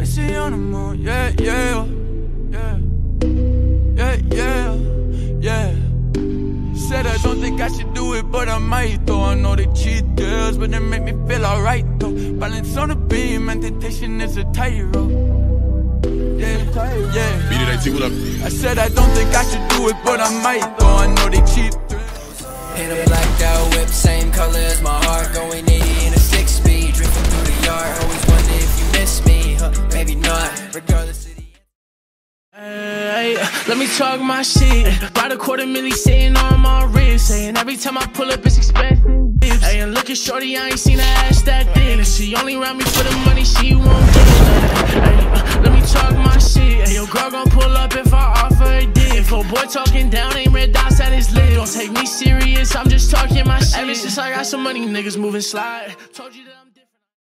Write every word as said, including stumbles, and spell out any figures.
Missy on the moon, yeah, yeah, yeah, yeah, yeah, yeah. Said I don't think I should do it, but I might though. I know they cheat girls, but they make me feel alright though. Balance on the beam, and temptation is a tightrope. Yeah, yeah. B D A T, what up? I said I don't think I should do it, but I might though. I know they cheat. Hit a blacked out whip, same color as my heart. Going eighty in a six speed, drifting through the yard. Always wonder if you miss me, huh? Maybe not. Regardless of the Hey, let me talk my shit. About a quarter milli sitting on my wrist, saying every time I pull up it's expensive. Hey, and look at shorty, I ain't seen her ass that thin. And she only around me for the money, she won't get nothing. Hey, let me talk my shit. Hey, your girl gon' pull up if I offer a dick. If a boy talking down, ain't red dots at his lid. Don't take me serious, I'm just talking my shit. Ever since I got some money, niggas moving slide. Told you that I'm